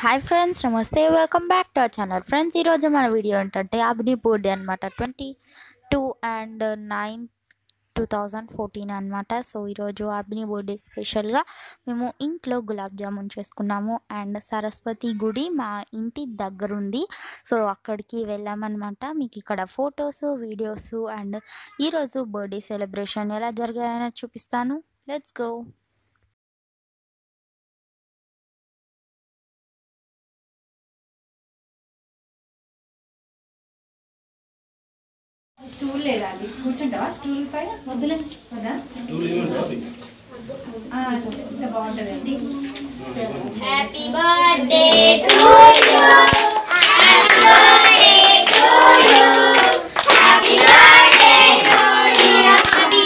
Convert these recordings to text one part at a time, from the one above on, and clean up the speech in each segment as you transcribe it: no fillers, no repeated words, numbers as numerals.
Hi friends, నమస్తే, welcome back to our channel. Friends, ఈరోజు మన వీడియో ఏంటంటే అభిని బర్త్డే అనమాట. 22/9/2014 అనమాట. సో ఈరోజు అభిని బర్త్డే స్పెషల్గా మేము ఇంట్లో గులాబ్ జామున్ చేసుకున్నాము. అండ్ సరస్వతి గుడి మా ఇంటి దగ్గరుంది. సో అక్కడికి వెళ్ళామన్నమాట. మీకు ఇక్కడ ఫొటోస్, వీడియోస్ అండ్ ఈరోజు బర్త్డే సెలబ్రేషన్ ఎలా జరిగాయని చూపిస్తాను. Let's go. స్టూల్ లేదా అది కూర్చుంటావా స్టూల్ పైన వద్దులే కదా ఇంత బాగుంటుందండి. Happy birthday to you happy birthday to you happy birthday to you happy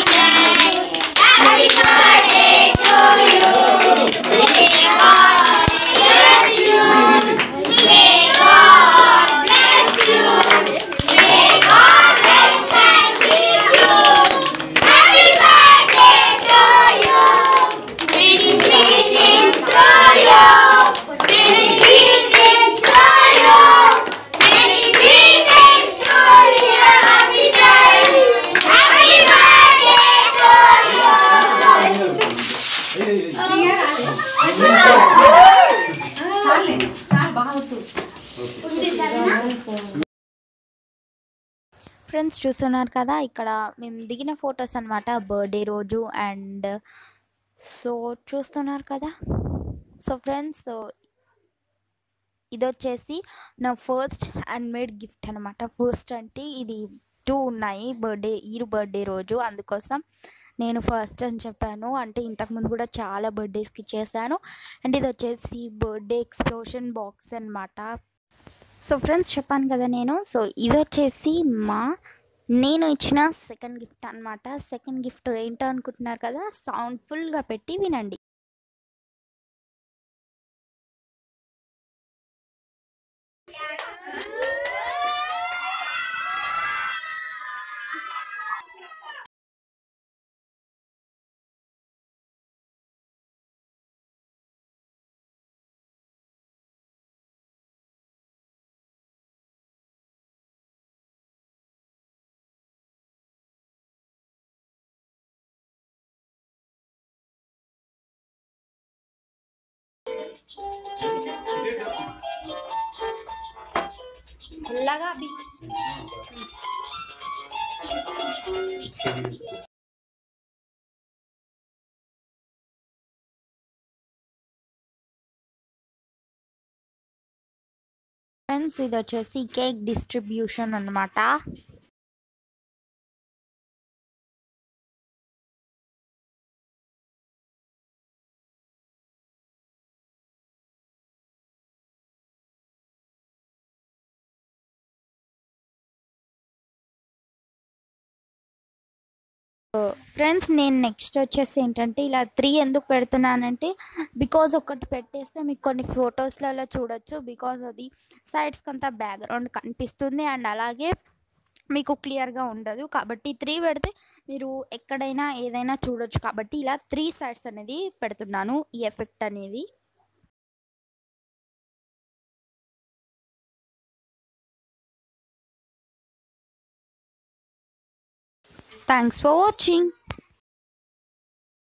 birthday to you may God bless you may God bless you may God bless and keep you happy birthday to you many blessings to you many blessings to you many blessings to you happy birthday to you. చాలు బాగా వద్దు. Friends, చూస్తున్నారు కదా, ఇక్కడ మేము దిగిన photos అనమాట birthday రోజు. అండ్ సో చూస్తున్నారు కదా. సో ఫ్రెండ్స్, ఇది వచ్చేసి నా ఫస్ట్ హ్యాండ్ మేడ్ గిఫ్ట్ అనమాట. ఫస్ట్ అంటే ఇది 2 ఉన్నాయి బర్త్డే రోజు, అందుకోసం నేను ఫస్ట్ అని చెప్పాను. అంటే ఇంతకుముందు కూడా చాలా బర్త్డేస్కి చేశాను. అండ్ ఇది వచ్చేసి బర్త్డే ఎక్స్ప్లోషన్ బాక్స్ అనమాట. సో ఫ్రెండ్స్, చెప్పాను కదా నేను. సో ఇది వచ్చేసి నేను ఇచ్చిన సెకండ్ గిఫ్ట్ అనమాట. సెకండ్ గిఫ్ట్ ఏంటో అనుకుంటున్నారు కదా, సౌండ్ ఫుల్గా పెట్టి వినండి. అలాగా ఫ్రెండ్స్, ఇది వచ్చేసి కేక్ డిస్ట్రిబ్యూషన్ అనమాట. ఫ్రెండ్స్, నేను నెక్స్ట్ వచ్చేసి ఏంటంటే ఇలా 3 ఎందుకు పెడుతున్నానంటే, బికాజ్ ఒకటి పెట్టేస్తే మీకు కొన్ని ఫొటోస్లలో చూడొచ్చు. బికాజ్ అది సైడ్స్కి అంతా బ్యాక్గ్రౌండ్ కనిపిస్తుంది అండ్ అలాగే మీకు క్లియర్గా ఉండదు. కాబట్టి 3 పెడితే మీరు ఎక్కడైనా ఏదైనా చూడొచ్చు. కాబట్టి ఇలా 3 సైడ్స్ అనేది పెడుతున్నాను, ఈ ఎఫెక్ట్ అనేది. Thanks for watching.